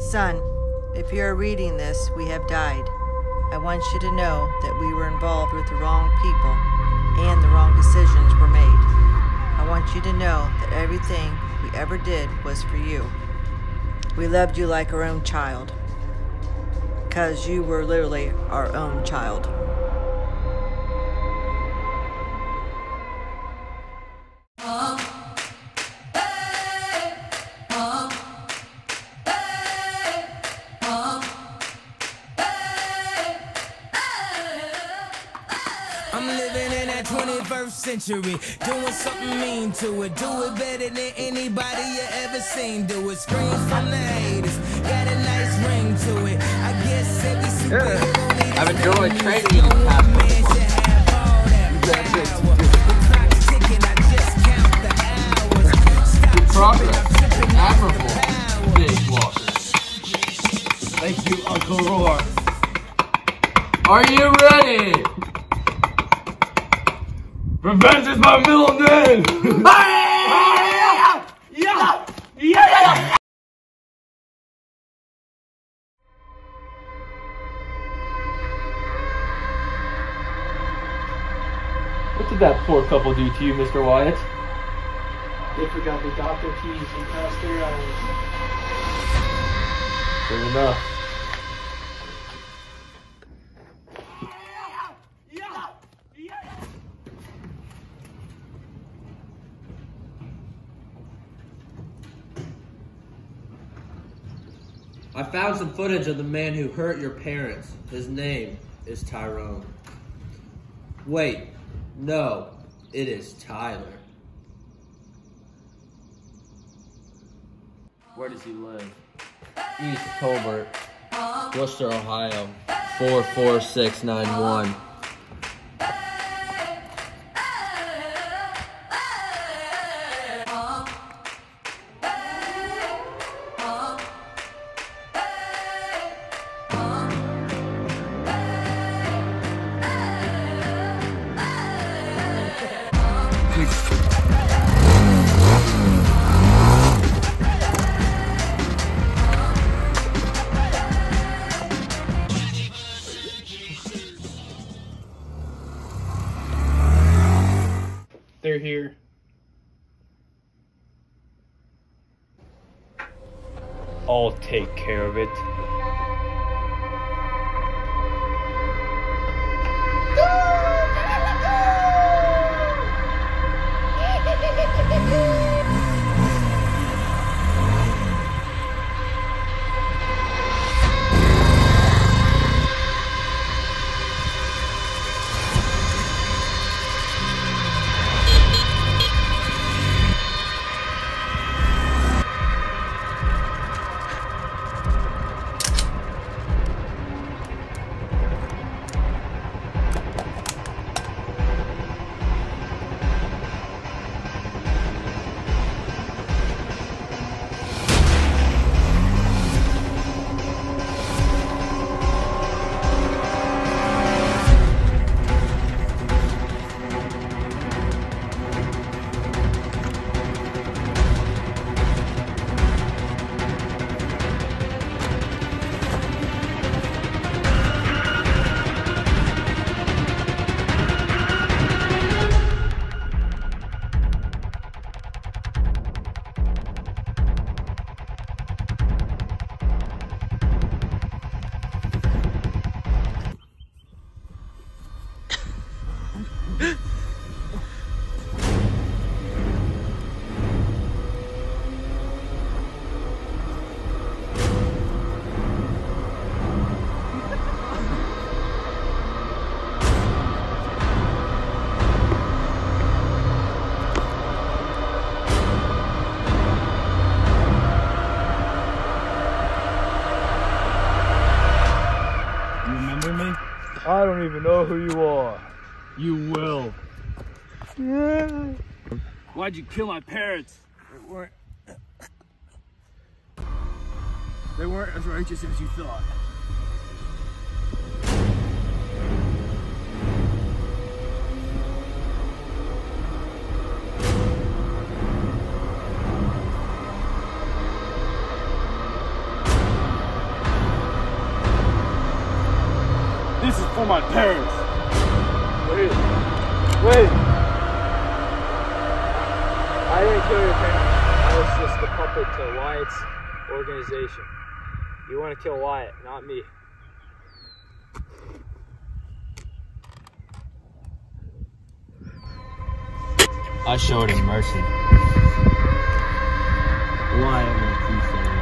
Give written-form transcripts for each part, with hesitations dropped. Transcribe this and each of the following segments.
Son, if you are reading this, we have died. I want you to know that we were involved with the wrong people and the wrong decisions were made. I want you to know that everything we ever did was for you. We loved you like our own child, because you were literally our own child. I'm living in that 21st century, doing something mean to it. Do it better than anybody you ever seen. Do it, scream from the haters, got a nice ring to it. I guess every superhero needs I've enjoyed training you the past man should have all that power. The clock's ticking, I just count the hours. Stop progress. tripping, I'm tripping Admirable. Big Walker. Thank you, Uncle Roar. Are you ready? Revenge is my middle name! What did that poor couple do to you, Mr. Wyatt? They forgot the doctor keys and passed their eyes. Fair enough. I found some footage of the man who hurt your parents. His name is Tyrone. Wait, no, it is Tyler. Where does he live? East Colbert, Worcester, Ohio, 44691. They're here. I'll take care of it. I don't even know who you are. You will. Yeah. Why'd you kill my parents? They weren't as righteous as you thought. for my parents. Wait. Wait. I didn't kill your parents. I was just the puppet to Wyatt's organization. You want to kill Wyatt, not me. I showed him mercy. Wyatt will appreciate that.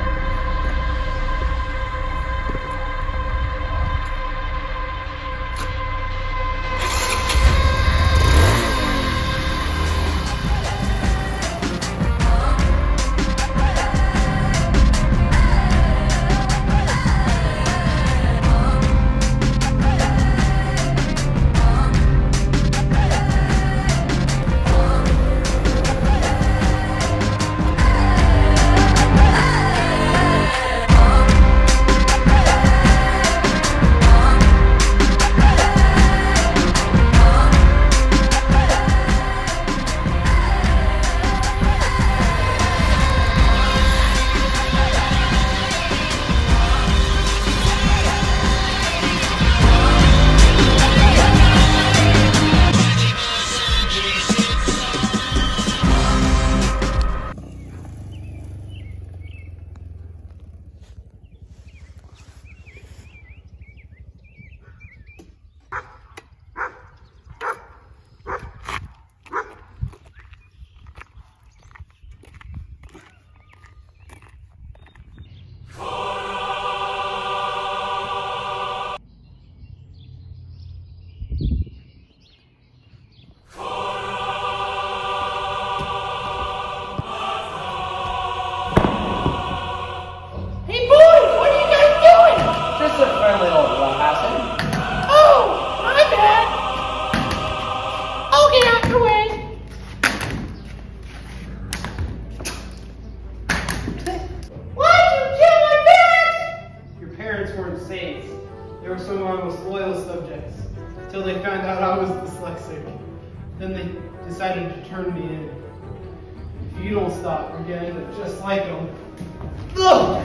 They were some of my most loyal subjects, until they found out I was dyslexic. Then they decided to turn me in. If you don't stop, you're gonna end up just like them. Ugh!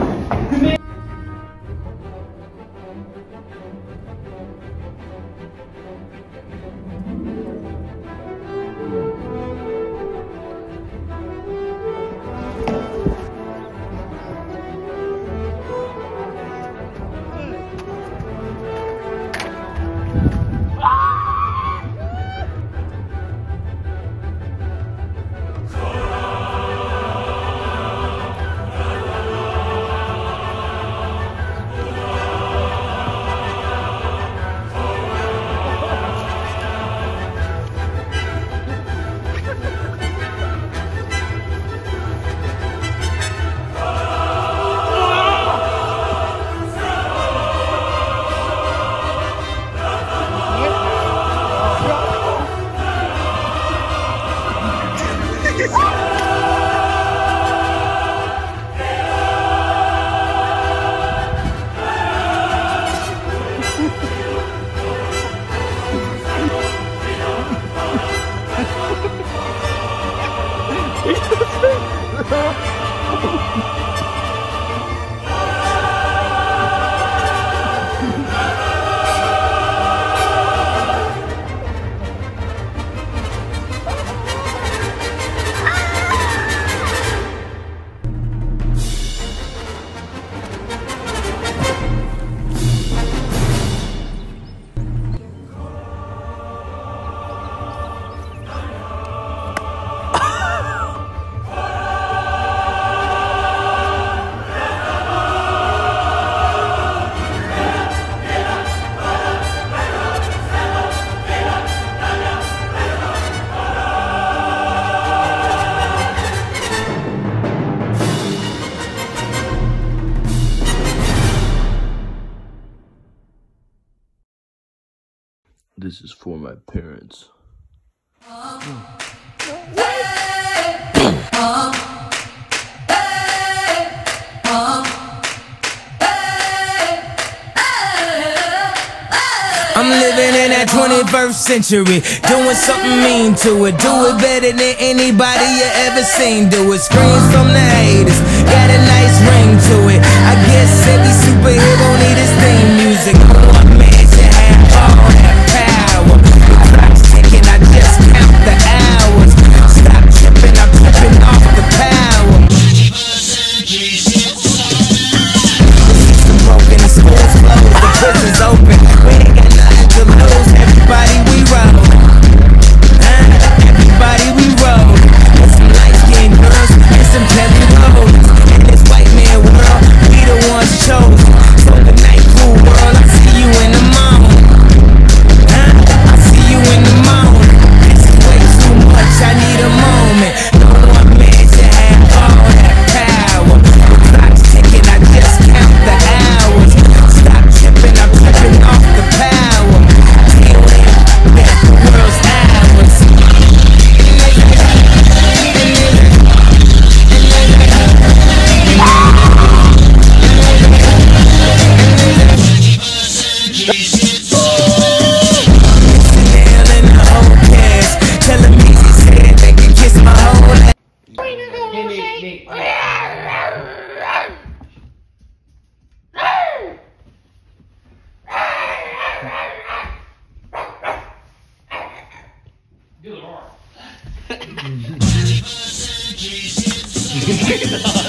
This is for my parents. I'm living in that 21st century, doing something mean to it. Do it better than anybody you ever seen do it. Screams from the haters, got a nice ring to it. I guess every superhero need his theme music. One man should have Nate. Good lord.